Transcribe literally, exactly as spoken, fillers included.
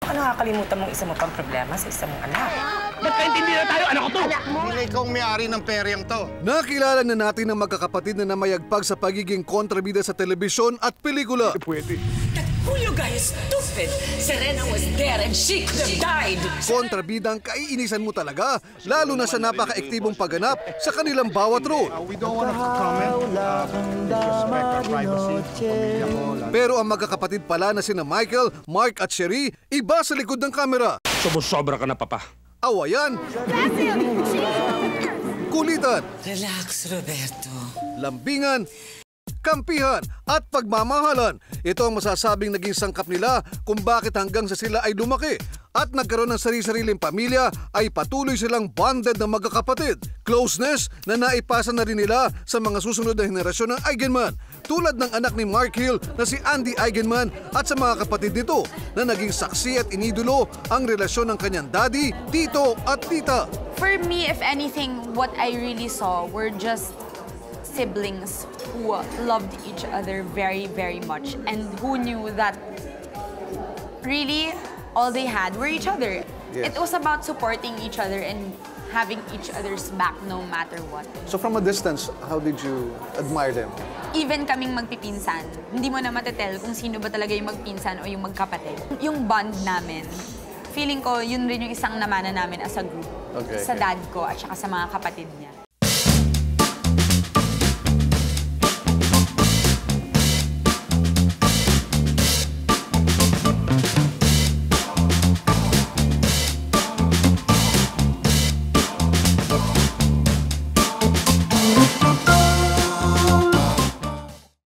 Baka nakakalimutan mong isa mo pang problema sa isa mong anak. Magkaintindi na tayo, anak ko to! Hindi ikaw ang may-ari ng peryang to. Nakilala na natin ang magkakapatid na namayagpag sa pagiging kontrabida sa telebisyon at pelikula. Pwede. Who you guys stupid? Serena was there and she could have died. Kontrabidang kaiinisan mo talaga, lalo na sa napaka-ektibong pagganap sa kanilang bawat role. Uh, we don't want to comment. Uh, respect our privacy. Pamilya ko. Pero ang magkakapatid pala na sina Michael, Mark at Cherie, iba sa likod ng kamera. Sumusobra ka na, papa. Awayan, kulitan, Relax, Roberto. lambingan, kampihan at pagmamahalan. Ito ang masasabing naging sangkap nila kung bakit hanggang sa sila ay lumaki at nagkaroon ng sarili-sariling pamilya ay patuloy silang bonded na magkakapatid. Closeness na naipasa na rin nila sa mga susunod na henerasyon ng Eigenmann. Tulad ng anak ni Mark Hill na si Andi Eigenmann at sa mga kapatid nito na naging saksi at inidulo ang relasyon ng kanyang daddy, tito at tita. For me, if anything, what I really saw were just siblings who loved each other very, very much and who knew that really all they had were each other. Yes. It was about supporting each other and having each other's back no matter what. So from a distance, how did you admire them? Even kaming magpipinsan, hindi mo na matetel kung sino ba talaga yung magpinsan o yung magkapatid. Yung bond namin, feeling ko yun rin yung isang namana namin as a group. Okay, sa okay. dad ko at saka sa mga kapatid niya.